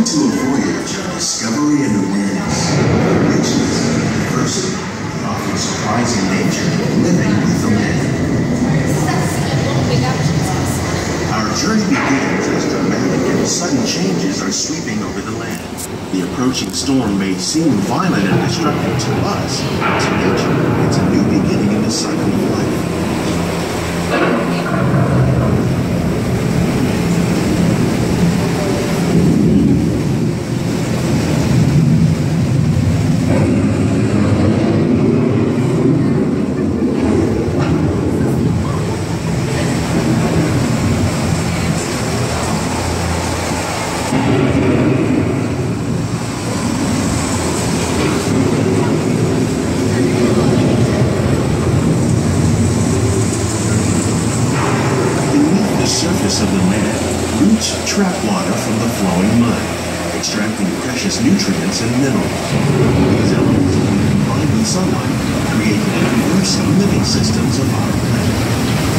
to a voyage of discovery and awareness, richness, diversity, and often surprising nature living with the land. Our journey begins as dramatic and sudden changes are sweeping over the land. The approaching storm may seem violent and destructive to us, but to nature, it's a new beginning in the cycle of life. Of the land, roots trap water from the flowing mud, extracting precious nutrients and minerals. These elements, combined with sunlight, create the diverse living systems of our planet.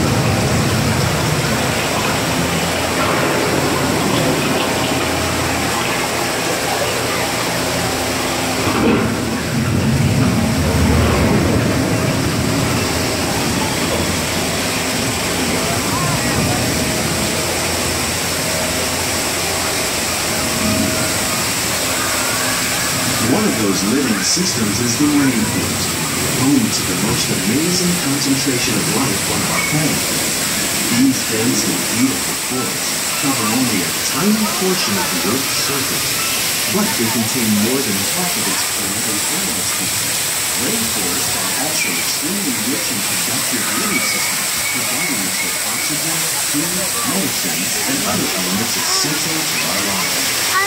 One of those living systems is the rainforest, home to the most amazing concentration of life on our planet. These dense and beautiful forests cover only a tiny portion of the Earth's surface, but they contain more than half of its plant and animal species. Rainforests are also extremely rich in productive living systems, providing us with oxygen, food, medicine, and other elements essential to our lives.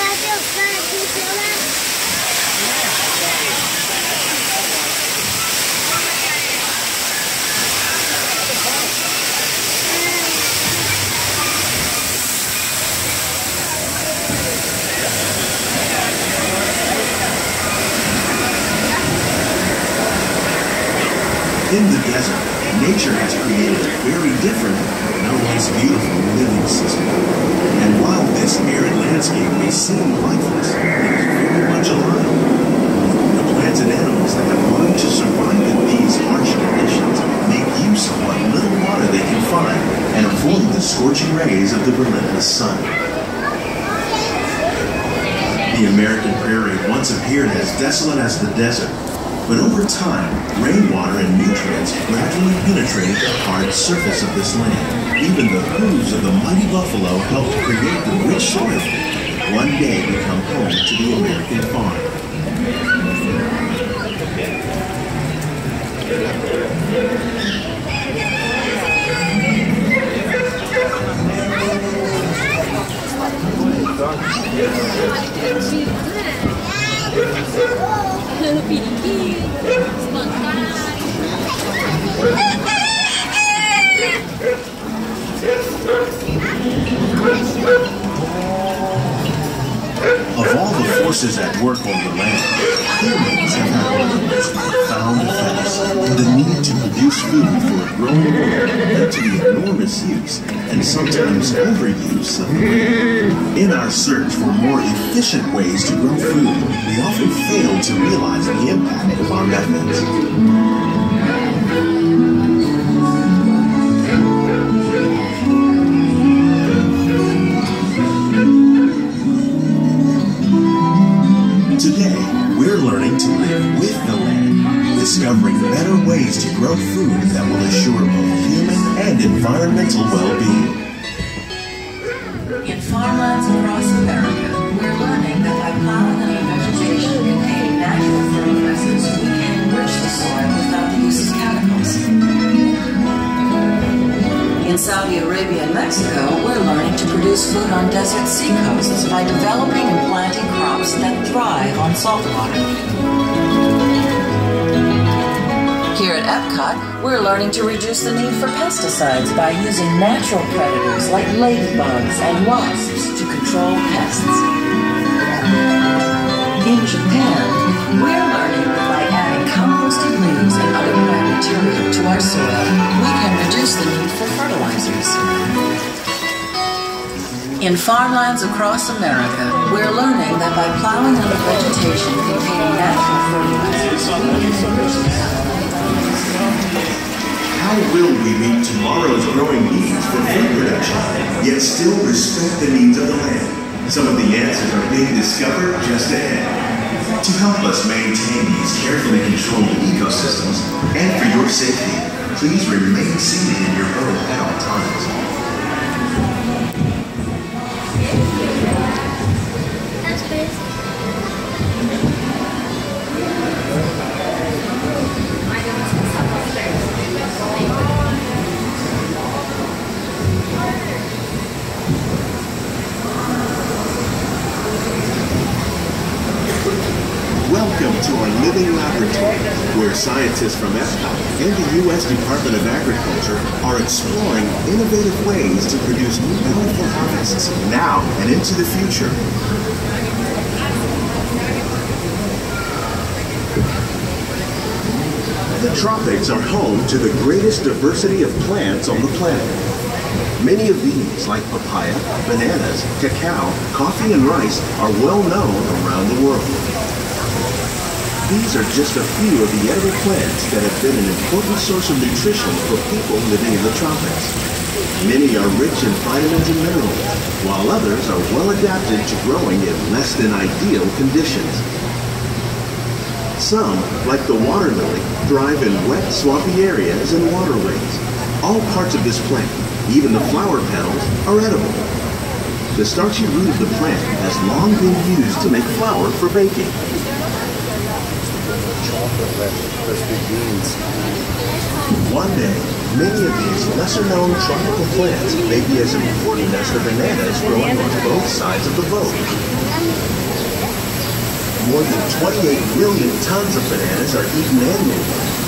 In the desert, nature has created a very different, no less beautiful living system. And while this arid landscape may seem lifeless, it is very much alive. The plants and animals that have learned to survive in these harsh conditions make use of what little water they can find and avoid the scorching rays of the relentless sun. The American prairie once appeared as desolate as the desert. But over time, rainwater and nutrients gradually penetrated the hard surface of this land. Even the hooves of the mighty buffalo helped create the rich soil that would one day become home to the American farm. Of all the forces at work on the land, humans have had one of the most profound effects in the need to produce food for a growing world due to the enormous use and sometimes overuse of the land. In our search for more efficient ways to grow food, we often fail to realize the impact of our methods. Today, we're learning to live with the land, discovering better ways to grow food that will assure both human and environmental well-being. In farmlands across America, we're learning that by plowing under vegetation containing natural fertilizers, we can enrich the soil without the use of chemicals. In Saudi Arabia and Mexico, we're learning to produce food on desert seacoasts by developing and planting crops that thrive on salt water. Here at Epcot, we're learning to reduce the need for pesticides by using natural predators like ladybugs and wasps to control pests. In Japan, we're learning that by adding composted leaves and other plant material to our soil, we can reduce the need for fertilizers. In farmlands across America, we're learning that by plowing under vegetation containing natural fertilizers, we can enrich the soil. How will we meet tomorrow's growing needs for food production, yet still respect the needs of the land? Some of the answers are being discovered just ahead. To help us maintain these carefully controlled ecosystems, and for your safety, please remain seated in your boat at all times. That's crazy. Welcome to our living laboratory, where scientists from ESPA and the U.S. Department of Agriculture are exploring innovative ways to produce new bountiful harvests now and into the future. The tropics are home to the greatest diversity of plants on the planet. Many of these, like papaya, bananas, cacao, coffee, and rice, are well known around the world. These are just a few of the edible plants that have been an important source of nutrition for people living in the tropics. Many are rich in vitamins and minerals, while others are well adapted to growing in less than ideal conditions. Some, like the water lily, thrive in wet, swampy areas and waterways. All parts of this plant, even the flower petals, are edible. The starchy root of the plant has long been used to make flour for baking. One day, many of these lesser-known tropical plants may be as important as the bananas growing on both sides of the boat. More than 28 million tons of bananas are eaten annually.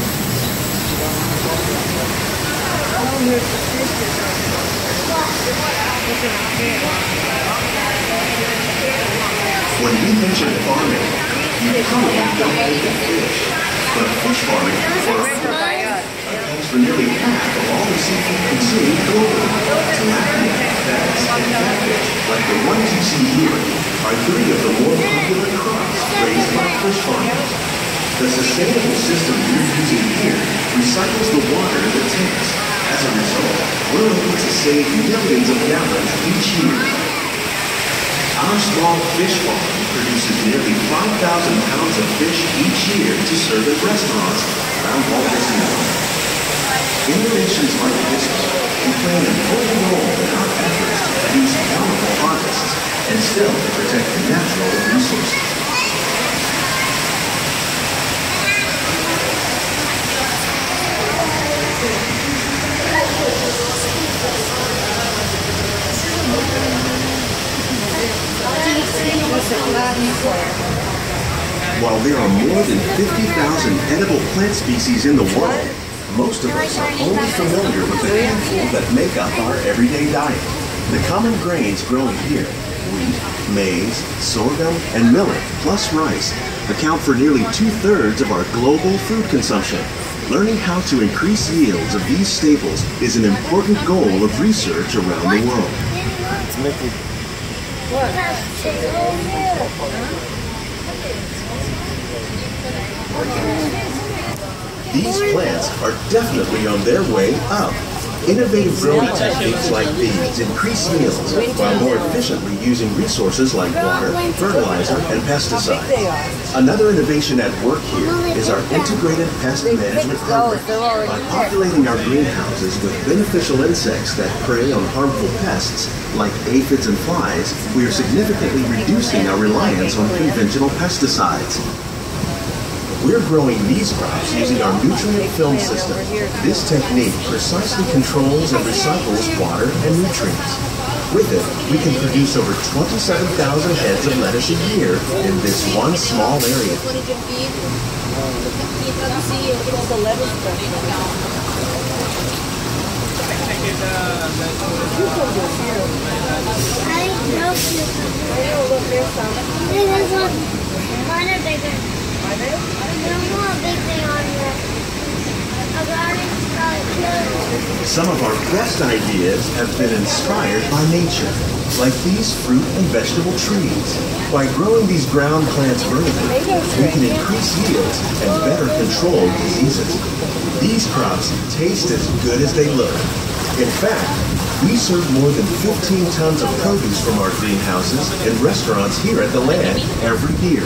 When we mention farming, you probably don't think of fish, but fish farming accounts for nearly half of all the seafood consumed globally. Tilapia, bass, and catfish, like the ones you see here, are three of the more popular crops raised by fish farmers. The sustainable system we're using here recycles the water in the tanks. As a result, we're able to save millions of gallons each year. Our small fish farm produces nearly 5,000 pounds of fish each year to serve at restaurants around Walt Disney World. Innovations like this can play an important role in our efforts to produce bountiful harvests and still to protect the natural resources. While there are more than 50,000 edible plant species in the world, most of us are only familiar with the handful that make up our everyday diet. The common grains growing here, wheat, maize, sorghum, and millet, plus rice, account for nearly 2/3 of our global food consumption. Learning how to increase yields of these staples is an important goal of research around the world. These plants are definitely on their way up. Innovative growing techniques like these increase yields while more efficiently using resources like water, fertilizer, and pesticides. Another innovation at work here is our integrated pest management program. By populating our greenhouses with beneficial insects that prey on harmful pests like aphids and flies, we are significantly reducing our reliance on conventional pesticides. We're growing these crops using our nutrient film system. This technique precisely controls and recycles water and nutrients. With it, we can produce over 27,000 heads of lettuce a year in this one small area. Some of our best ideas have been inspired by nature. like these fruit and vegetable trees. By growing these ground plants vertically, we can increase yields and better control diseases. These crops taste as good as they look. In fact, we serve more than 15 tons of produce from our greenhouses in restaurants here at the Land every year.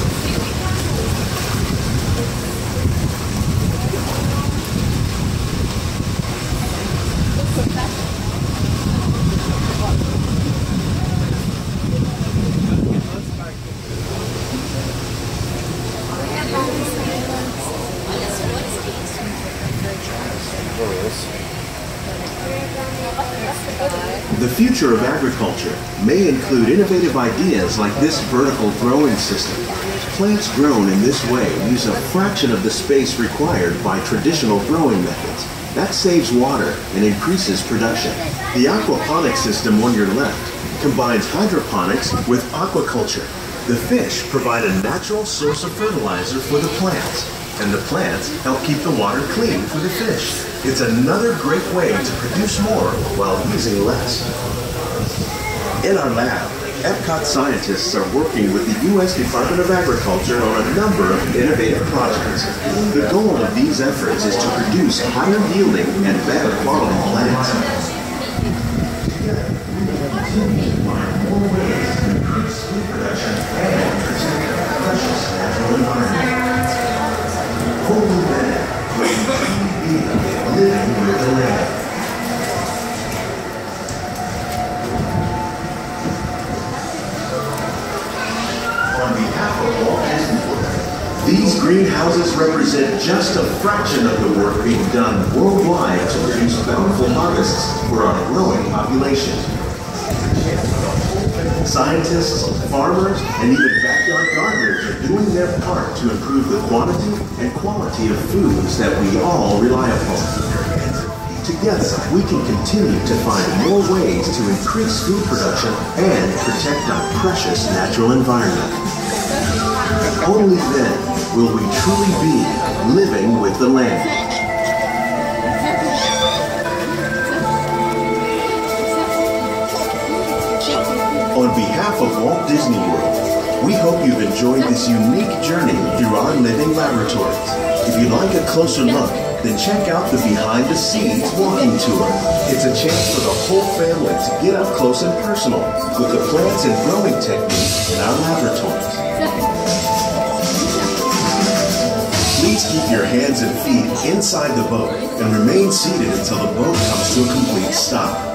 The future of agriculture may include innovative ideas like this vertical growing system. Plants grown in this way use a fraction of the space required by traditional growing methods. That saves water and increases production. The aquaponics system on your left combines hydroponics with aquaculture. The fish provide a natural source of fertilizer for the plants, and the plants help keep the water clean for the fish. It's another great way to produce more while using less. In our lab, Epcot scientists are working with the U.S. Department of Agriculture on a number of innovative projects. The goal of these efforts is to produce higher yielding and better quality plants. Living with the land. On behalf of Walt Disney World, these greenhouses represent just a fraction of the work being done worldwide to produce bountiful harvests for our growing population. Scientists, farmers, and even backyard gardeners are doing their part to improve the quantity and quality of foods that we all rely upon. Together, we can continue to find more ways to increase food production and protect our precious natural environment. Only then will we truly be living with the land. On behalf of Walt Disney World, we hope you've enjoyed this unique journey through our living laboratories. If you'd like a closer look, then check out the Behind the Scenes walking tour. It's a chance for the whole family to get up close and personal with the plants and growing techniques in our laboratories. Please keep your hands and feet inside the boat and remain seated until the boat comes to a complete stop.